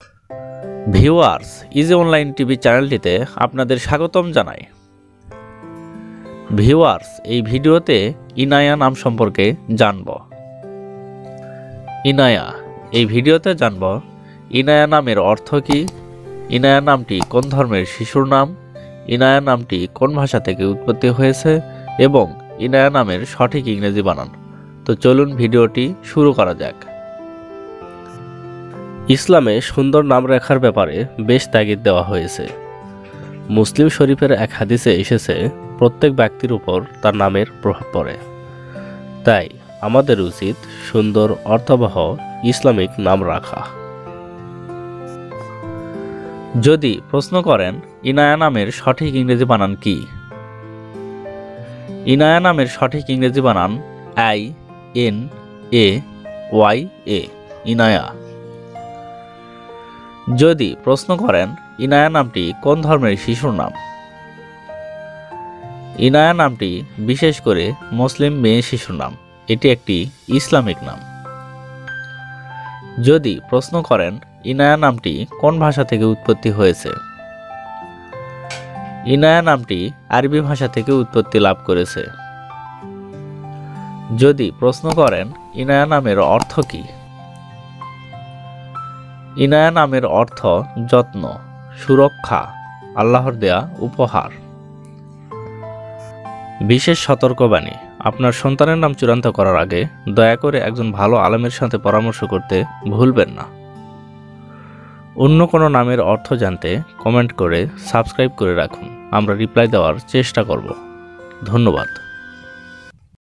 Viewers, easy online TV চ্যানেলটিতে আপনাদের স্বাগতম জানাই। ভিউয়ার্স, এই ভিডিওতে ইনায়া নাম সম্পর্কে জানব। ইনায়া, এই ভিডিওতে জানব ইনায়া নামের অর্থ কী, ইনায়া নামটি কোন ধর্মের শিশুর নাম, ইনায়া নামটি কোন ভাষা থেকে উৎপত্তি হয়েছে এবং ইনায়া নামের সঠিক ইংরেজি বানান। তো চলুন ভিডিওটি শুরু করা যাক। ইসলামে সুন্দর নাম রাখার ব্যাপারে বেশ তাগিদ দেওয়া হয়েছে। মুসলিম শরীফের এক হাদিসে এসেছে, প্রত্যেক ব্যক্তির উপর তার নামের প্রভাব পড়ে। তাই আমাদের উচিত সুন্দর অর্থবহ ইসলামিক নাম রাখা। যদি প্রশ্ন করেন ইনায়া নামের সঠিক ইংরেজি বানান কি, ইনায়া নামের সঠিক ইংরেজি বানান INAYA, ইনায়া। যদি প্রশ্ন করেন ইনায়া নামটি কোন ধর্মের শিশুর নাম, ইনায়া নামটি বিশেষ করে মুসলিম মেয়ে শিশুর নাম, এটি একটি ইসলামিক নাম। যদি প্রশ্ন করেন ইনায়া নামটি কোন ভাষা থেকে উৎপত্তি হয়েছে, ইনায়া নামটি আরবি ভাষা থেকে উৎপত্তি লাভ করেছে। যদি প্রশ্ন করেন ইনায়া নামের অর্থ কী, ইনায়া নামের অর্থ যত্ন, সুরক্ষা, আল্লাহর দেয়া উপহার। বিশেষ সতর্কবাণী, আপনার সন্তানের নাম চূড়ান্ত করার আগে দয়া করে একজন ভালো আলেমের সাথে পরামর্শ করতে ভুলবেন না। অন্য কোনো নামের অর্থ জানতে কমেন্ট করে সাবস্ক্রাইব করে রাখুন, আমরা রিপ্লাই দেওয়ার চেষ্টা করব। ধন্যবাদ।